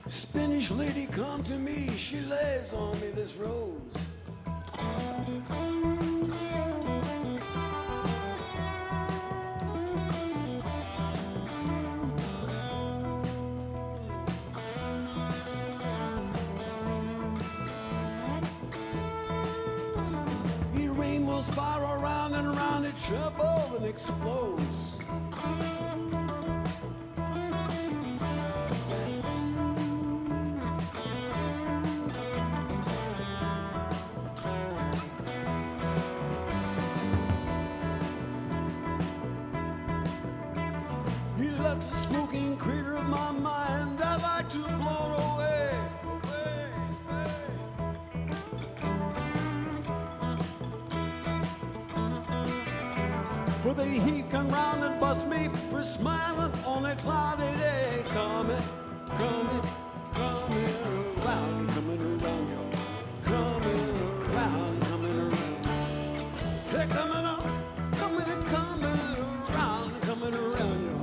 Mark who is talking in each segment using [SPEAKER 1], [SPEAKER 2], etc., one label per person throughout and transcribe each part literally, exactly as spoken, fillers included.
[SPEAKER 1] Spanish lady come to me, she lays on me this rose. The rainbow spiral round and round, it troubles and explodes. That's the smoking crater of my mind. I like to blow away, away, away. For the heat come round and bust me for smiling on a cloudy day. Coming, coming, coming around, coming around, y'all. Coming around, coming around. Hey, coming up, coming, coming around, coming around, y'all.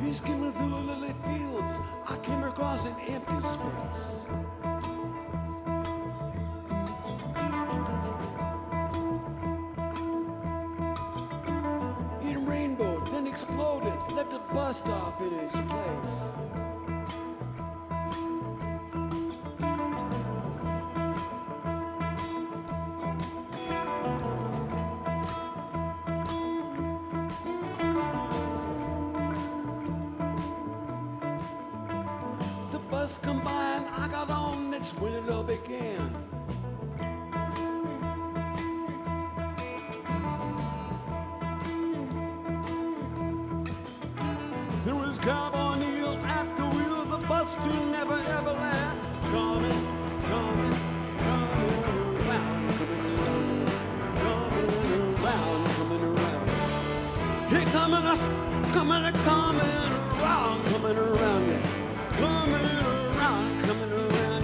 [SPEAKER 1] me skimming through the lily fields, I came across an empty space. It rainbowed, then exploded, left a bus stop in its place. Combined, I got on, that's when it all began. There was carbonyl at the wheel, the bus to never ever land. Coming, coming, coming around, coming around, coming around, coming around. Here coming up, coming, coming around, coming around, yeah. Coming around, coming around.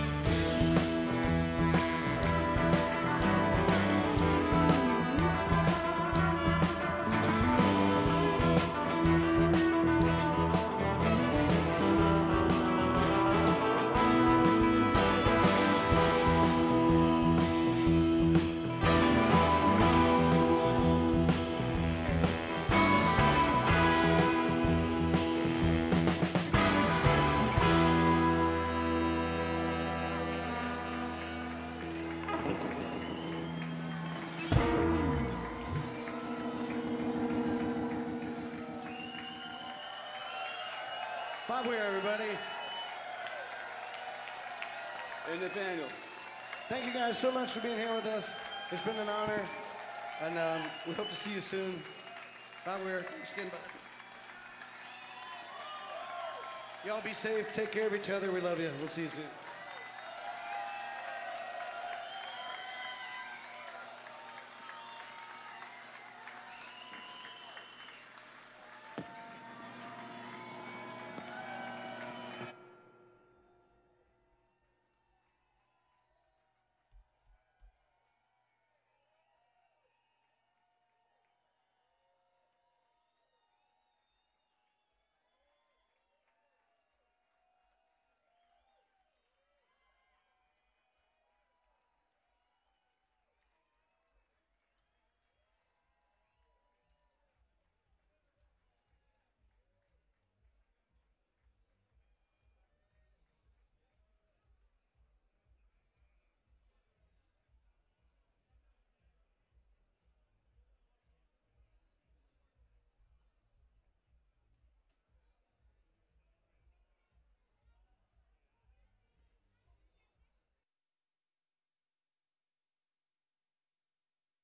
[SPEAKER 2] Bobby Weir, everybody.
[SPEAKER 1] And Nathaniel.
[SPEAKER 2] Thank you guys so much for being here with us. It's been an honor, and um, we hope to see you soon. Bobby Weir, thanks again, bud. Y'all be safe. Take care of each other. We love you. We'll see you soon.